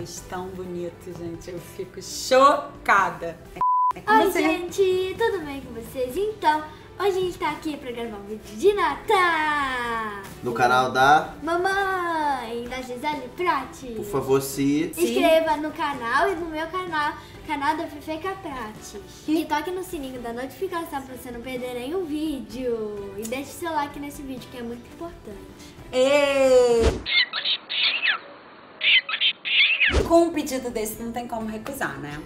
nomes tão bonitos, gente. Eu fico chocada. Oi, gente, tudo bem com vocês? Então, hoje a gente tá aqui pra gravar um vídeo de Natal no canal da mamãe, da Gisele Prati. Por favor, se inscreva no canal e no meu canal, canal da Fefeca Prati. E toque no sininho da notificação pra você não perder nenhum vídeo. E deixe seu like nesse vídeo, que é muito importante. Com um pedido desse não tem como recusar, né?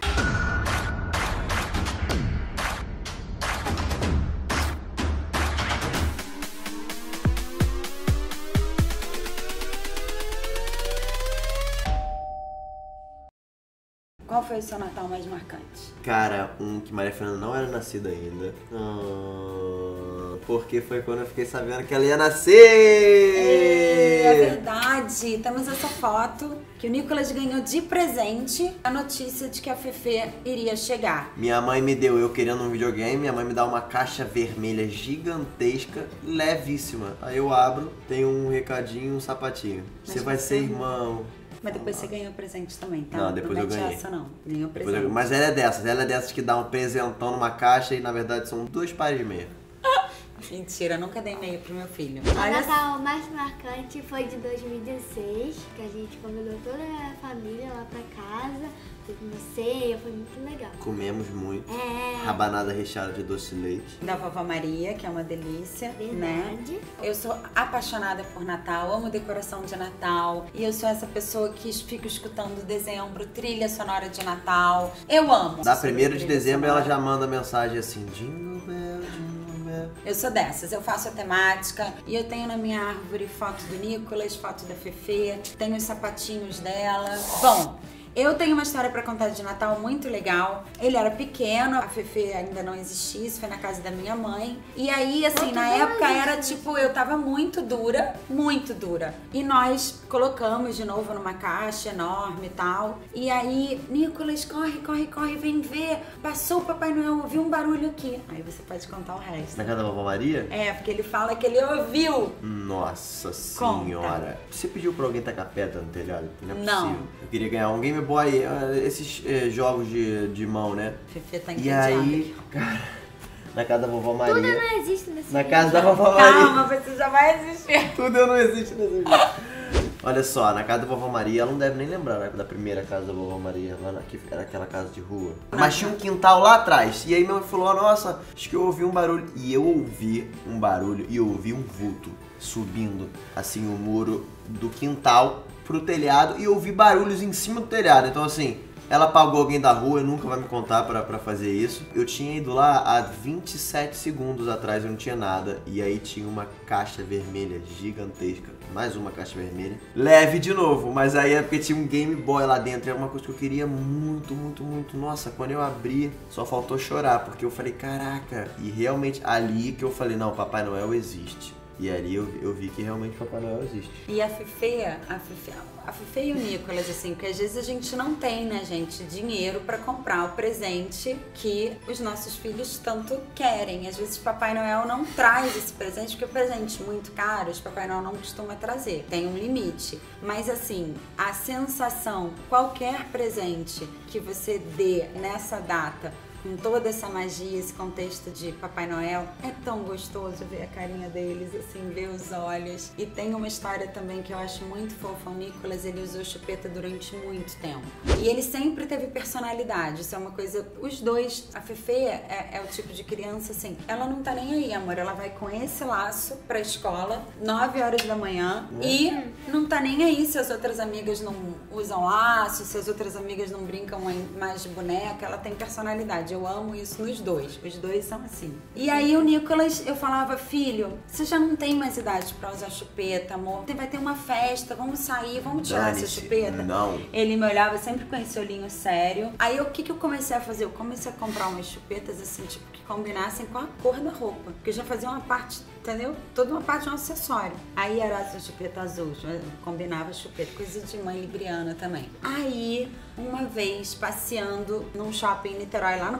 Qual foi o seu Natal mais marcante? Cara, que Maria Fernanda não era nascida ainda. Porque foi quando eu fiquei sabendo que ela ia nascer! É verdade! Temos essa foto que o Nicolas ganhou de presente a notícia de que a Fefe iria chegar. Minha mãe me deu, eu querendo um videogame, minha mãe me dá uma caixa vermelha gigantesca, levíssima. Aí eu abro, tem um recadinho, um sapatinho. Você vai ser irmão. Mas depois você ganhou presente também, tá? Não, depois eu ganhei. Essa não, ganhou presente. Mas ela é dessas que dá um presentão numa caixa e na verdade são 2 pares de meia. Mentira, nunca dei meia pro meu filho. O Natal mais marcante foi de 2016, que a gente convidou toda a família lá pra casa, teve uma ceia, foi muito legal. Comemos muito, rabanada recheada de doce de leite. Da Vovó Maria, que é uma delícia, Verdade. Né? Eu sou apaixonada por Natal, amo decoração de Natal. E eu sou essa pessoa que fica escutando dezembro, trilha sonora de Natal. Eu amo. Da 1º de dezembro ela já manda mensagem assim, Jingle Bell, Jingle Bell. Eu sou dessas, eu faço a temática e eu tenho na minha árvore foto do Nicolas, foto da Fefe, tenho os sapatinhos dela. Bom, eu tenho uma história pra contar de Natal muito legal. Ele era pequeno, a Fefe ainda não existia, isso foi na casa da minha mãe. E aí, assim, na época era tipo, eu tava muito dura. E nós colocamos de novo numa caixa enorme e tal. E aí, Nicolas, corre, vem ver. Passou o Papai Noel, ouviu um barulho aqui. Aí você pode contar o resto. Na casa da Vovó Maria? É, porque ele fala que ele ouviu. Nossa senhora. Você pediu pra alguém tacar pedra no telhado? Não é possível. Não. Eu queria ganhar um Game Boy, esses jogos de mão, né? Fefe tá E aí, cara, na casa da Vovó Maria. Tudo não existe nesse Na vídeo. casa da Vovó Maria. Calma, você já vai assistir. Tudo não existe nesse vídeo. Olha só, na casa da Vovó Maria, ela não deve nem lembrar, né, da primeira casa da Vovó Maria, lá que era aquela casa de rua. Mas tinha um quintal lá atrás. E aí minha mãe falou, nossa, acho que eu ouvi um barulho. E eu ouvi um barulho e eu ouvi um vulto subindo, assim, o muro do quintal pro telhado e ouvi barulhos em cima do telhado. Então assim, ela pagou alguém da rua, nunca vai me contar pra fazer isso. Eu tinha ido lá há 27 segundos atrás, eu não tinha nada. E aí tinha uma caixa vermelha gigantesca, mais uma caixa vermelha. Leve de novo, mas aí é porque tinha um Game Boy lá dentro. Era uma coisa que eu queria muito. Nossa, quando eu abri, só faltou chorar, porque eu falei, caraca. E realmente ali que eu falei, não, Papai Noel existe. E ali eu vi que realmente Papai Noel existe. E a Fefe e o Nicolas, assim, porque às vezes a gente não tem, né, gente, dinheiro pra comprar o presente que os nossos filhos tanto querem. Às vezes Papai Noel não traz esse presente, porque presentes muito caros Papai Noel não costuma trazer. Tem um limite. Mas assim, a sensação, qualquer presente que você dê nessa data, com toda essa magia, esse contexto de Papai Noel, é tão gostoso ver a carinha deles, assim, ver os olhos. E tem uma história também que eu acho muito fofa. O Nicolas, ele usou chupeta durante muito tempo. E ele sempre teve personalidade. Isso é uma coisa... Os dois, a Fefe é o tipo de criança, assim, ela não tá nem aí, amor. Ela vai com esse laço pra escola, 9 horas da manhã, e não tá nem aí se as outras amigas não usam laço, se as outras amigas não brincam mais de boneca. Ela tem personalidade. Eu amo isso nos dois. Os dois são assim. E aí o Nicolas, eu falava, filho, você já não tem mais idade pra usar chupeta, amor. Vai ter uma festa, vamos sair, vamos tirar essa chupeta. Não. Ele me olhava sempre com esse olhinho sério. Aí o que eu comecei a fazer? Eu comecei a comprar umas chupetas assim, tipo, que combinassem com a cor da roupa. Porque eu já fazia uma parte, entendeu? Toda uma parte de um acessório. Aí era essa chupeta azul, combinava chupeta, coisa de mãe libriana também. Aí, uma vez, passeando num shopping em Niterói, lá no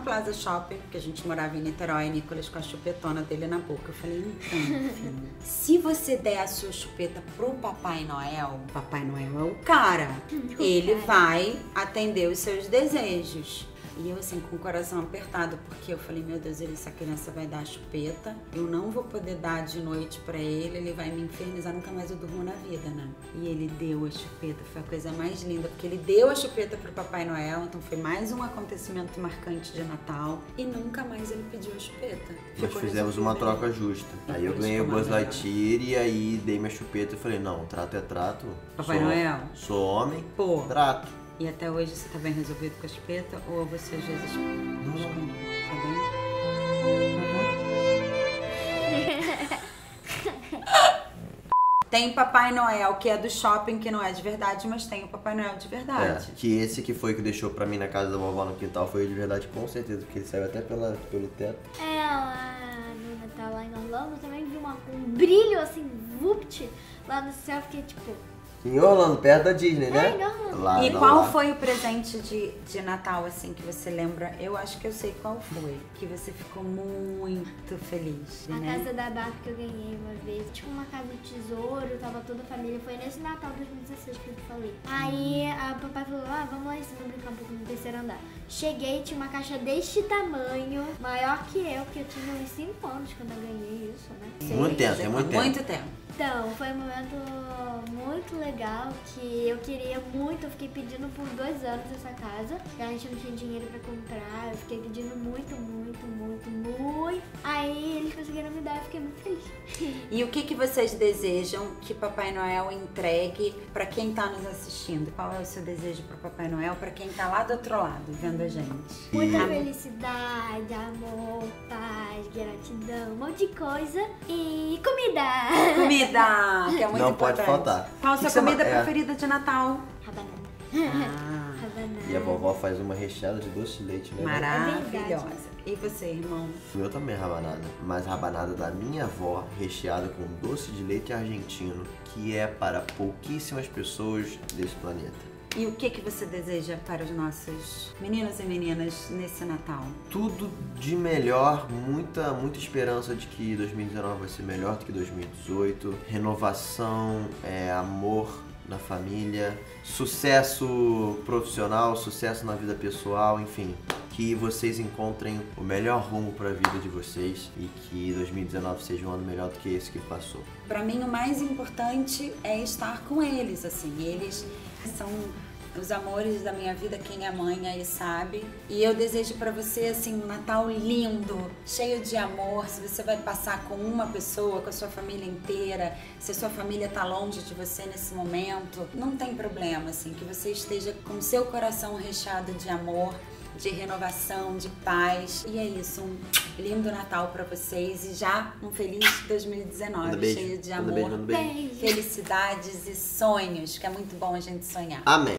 Plaza Shopping, porque a gente morava em Niterói, Nicolas com a chupetona dele na boca. Eu falei, então, filho, se você der a sua chupeta pro Papai Noel é o cara. Ele vai atender os seus desejos. E eu assim, com o coração apertado, porque eu falei, meu Deus, essa criança vai dar a chupeta, eu não vou poder dar de noite pra ele vai me infernizar, nunca mais eu durmo na vida, né? E ele deu a chupeta, foi a coisa mais linda, porque ele deu a chupeta pro Papai Noel, então foi mais um acontecimento marcante de Natal, e nunca mais ele pediu a chupeta. Nós fizemos uma troca justa. Aí eu ganhei o Buzz Lightyear e aí dei minha chupeta e falei, não, trato é trato. Papai Noel. Sou homem, pô, trato. E até hoje você tá bem resolvido com a chupeta? Ou você às vezes... Não. Tá bem? Tem Papai Noel, que é do shopping, que não é de verdade, mas tem o Papai Noel de verdade. Que esse que foi que deixou pra mim na casa da vovó no quintal foi de verdade, com certeza, porque ele saiu até pelo teto. Lá no Natal, lá em Orlando, eu também vi um brilho assim, vupt, lá no céu, fiquei tipo... Em Orlando, perto da Disney, né? em Orlando. Lá, E não, qual lá. foi o presente de Natal, assim, que você lembra? Eu acho que eu sei qual foi. Que você ficou muito feliz, A né? casa da Barbie que eu ganhei uma vez, tipo uma casa de tesouro, tava toda a família, foi nesse Natal 2016 que eu te falei. Aí a papai falou, vamos lá em cima brincar um pouco no terceiro andar. Cheguei, tinha uma caixa deste tamanho, maior que eu, porque eu tinha uns 5 anos quando eu ganhei isso, né? Muito tempo, tem muito tempo. Muito tempo. Então, foi um momento muito legal que eu queria muito, eu fiquei pedindo por 2 anos essa casa. A gente não tinha dinheiro pra comprar, eu fiquei pedindo muito. Aí eles conseguiram me dar, eu fiquei muito feliz. E o que vocês desejam que Papai Noel entregue pra quem tá nos assistindo? Qual é o seu desejo pro Papai Noel pra quem tá lá do outro lado vendo a gente? Muita felicidade, amor, paz, gratidão, um monte de coisa e comida! Comida, que é muito Não importante. pode faltar. Qual a sua Que comida é? preferida de Natal? Rabanada. Ah, Rabanada. E a vovó faz uma recheada de doce de leite, né? maravilhosa. E você, irmão? O meu também é rabanada, mas rabanada da minha avó, recheada com doce de leite argentino, que é para pouquíssimas pessoas desse planeta. E o que você deseja para os nossos meninos e meninas nesse Natal? Tudo de melhor, muita esperança de que 2019 vai ser melhor do que 2018. Renovação, amor na família, sucesso profissional, sucesso na vida pessoal, enfim. Que vocês encontrem o melhor rumo para a vida de vocês e que 2019 seja um ano melhor do que esse que passou. Para mim, o mais importante é estar com eles, assim. Eles são os amores da minha vida, quem é mãe aí sabe. E eu desejo para você, assim, um Natal lindo, cheio de amor. Se você vai passar com uma pessoa, com a sua família inteira, se a sua família tá longe de você nesse momento, não tem problema, assim, que você esteja com o seu coração recheado de amor, de renovação, de paz. E é isso, um lindo Natal pra vocês e já um feliz 2019, Beijo. cheio de Manda amor, beijo. Beijo. felicidades e sonhos, que é muito bom a gente sonhar. Amém.